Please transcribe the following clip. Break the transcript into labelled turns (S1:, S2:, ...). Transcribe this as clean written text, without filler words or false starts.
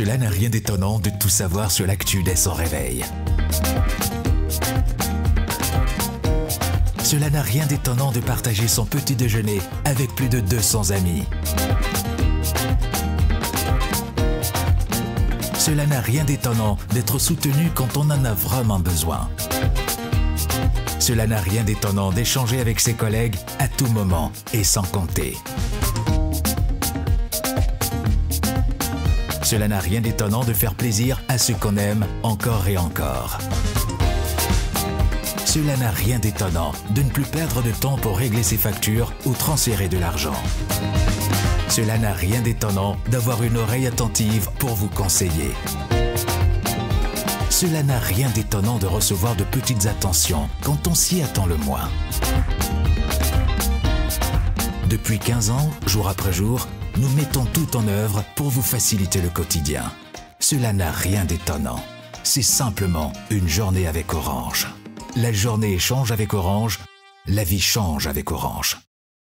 S1: Cela n'a rien d'étonnant de tout savoir sur l'actu dès son réveil. Cela n'a rien d'étonnant de partager son petit déjeuner avec plus de 200 amis. Cela n'a rien d'étonnant d'être soutenu quand on en a vraiment besoin. Cela n'a rien d'étonnant d'échanger avec ses collègues à tout moment et sans compter. Cela n'a rien d'étonnant de faire plaisir à ceux qu'on aime encore et encore. Cela n'a rien d'étonnant de ne plus perdre de temps pour régler ses factures ou transférer de l'argent. Cela n'a rien d'étonnant d'avoir une oreille attentive pour vous conseiller. Cela n'a rien d'étonnant de recevoir de petites attentions quand on s'y attend le moins. Depuis 15 ans, jour après jour, nous mettons tout en œuvre pour vous faciliter le quotidien. Cela n'a rien d'étonnant. C'est simplement une journée avec Orange. La journée change avec Orange, la vie change avec Orange.